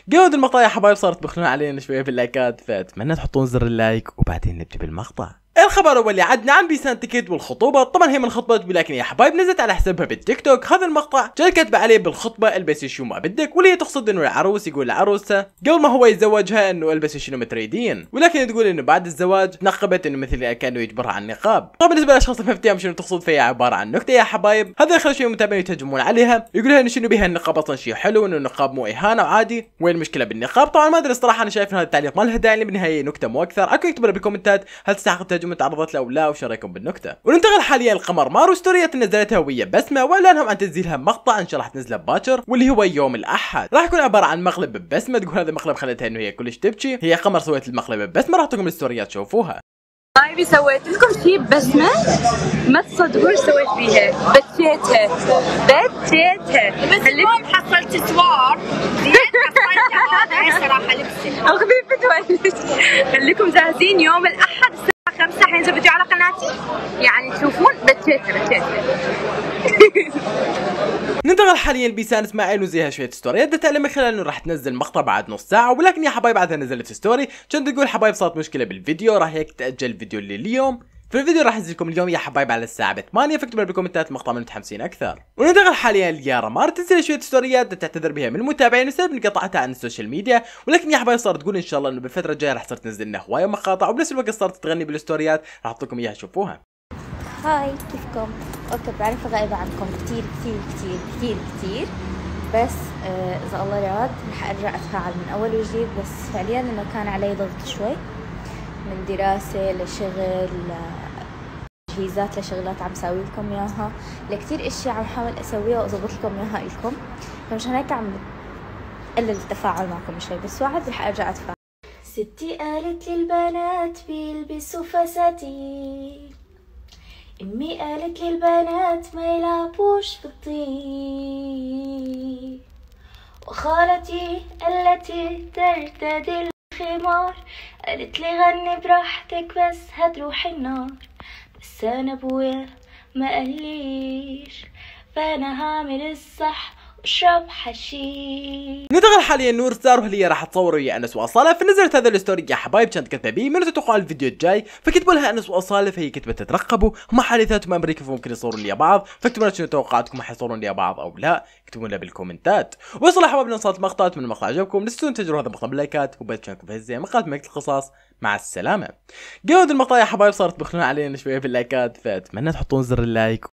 جودة المقطع يا حبايب صارت بخلون علينا شويه في اللايكات، فاتمنى تحطون زر اللايك وبعدين نبدا بالمقطع. الخبر الاول اللي عدنا عن بيسان تيكت والخطوبه، طبعا هي من خطبت ولكن يا حبايب نزلت على حسابها بالتيك توك. هذا المقطع جاي كاتبه عليه بالخطبه البسي شو ما بدك، واللي هي تقصد انه العروس يقول لعروسه قبل ما هو يتزوجها انه البسي شنو ما تريدين، ولكن تقول انه بعد الزواج نقبت انه مثل كانه يجبرها على النقاب. طبعا بالنسبه للاشخاص اللي ما شنو تقصد فيها عباره عن نكته يا حبايب، هذا يخلي شويه متابعين يتهجمون عليها يقولوا انه شنو بها النقاب اصلا شيء حلو، انه النقاب مو اهانه وعادي، وين المشكله بالنقاب؟ طبعا ما ادري الصراحه، انا شايف ان هذا التعليق ما له داعي، بالنهايه نكته مو اكثر. اكو يكتبوا بالكومنتات هل تستحق التهجم تعرضت له او لا، وش رايكم بالنكته؟ وننتقل حاليا القمر مارو ستوريات نزلتها ويا بسمه، واعلانهم عن تنزيلها مقطع ان شاء الله راح تنزله باكر واللي هو يوم الاحد. راح يكون عباره عن مقلب ببسمه، تقول هذا المقلب خلتها انه هي كلش تبكي، هي قمر سويت المقلب ببسمه، راح تكون الستوريات تشوفوها. هاي سويت لكم شيء ببسمه ما تصدقون سويت فيها، بتيتها اليوم حصلت سوار هذا صراحه لبسي خفيفه. خليكم جاهزين يوم الاحد الساعه 5 حينزل فيديو على قناتي، يعني تشوفون بتيتها. ننتقل حاليا بيسان اسماعيل وزيها شويه ستوريات تعلم من خلال انه راح تنزل مقطع بعد نص ساعه، ولكن يا حبايب بعدها نزلت ستوري كنت تقول حبايب صارت مشكله بالفيديو، راح هيك تاجل الفيديو لليوم. في الفيديو راح انزل لكم اليوم يا حبايب على الساعه 8، فاكتبوا بالكومنتات المقطع من متحمسين اكثر. وننتقل حاليا ليارا مار تنزل شويه ستوريات تعتذر بها من المتابعين بسبب انقطاعتها عن السوشيال ميديا، ولكن يا حبايب صارت تقول ان شاء الله انه بالفتره الجايه راح تصير تنزل لنا هوايه مقاطع، وبنفس الوقت صارت تغني بالستوريات، راح احط لكم اياها شوفوها. هاي كيفكم؟ اوكي بعرف غايبة عنكم كتير كتير كتير كتير كتير، بس اذا الله راد رح ارجع اتفاعل من اول وجديد، بس فعليا لانه كان علي ضغط شوي من دراسة لشغل تجهيزات لشغلات عم ساوي لكم اياها، لكتير اشياء عم حاول اسويها واظبط لكم اياها لكم، فمشان هيك عم قلل التفاعل معكم شوي، بس وعد رح ارجع اتفاعل. ستي قالت لي البنات بيلبسوا فساتين، امي قالت لي البنات ما يلعبوش بالطين، وخالتي التي ترتدي الخمار قالت لي غني براحتك بس هتروح النار، بس انا ابويا ما قاليش، فانا هعمل الصح واشرب حشيش. ننتقل حاليا نور ستار وهي راح تصور ويا انس واصاله، فنزلت هذا الستوري يا حبايب كانت كاتبه بيه من تتوقع الفيديو الجاي، فكتبوا لها انس واصاله، فهي كتبت تترقبوا هم حادثاتهم امريكا فممكن يصورون لي بعض، فاكتبوا لنا شنو توقعاتكم حيصورون لي بعض او لا، اكتبوا لنا بالكومنتات. وصلوا يا حبايب لنا وصلت مقطعات من المقطع عجبكم، نسيتوا تنتجروا هذا المقطع باللايكات وبتشاركوا في هالزي مقالة ملك القصص. مع السلامه. جودة المقطع يا حبايب صارت بخلون علينا شويه باللايكات، فاتمنى تحطون زر اللايك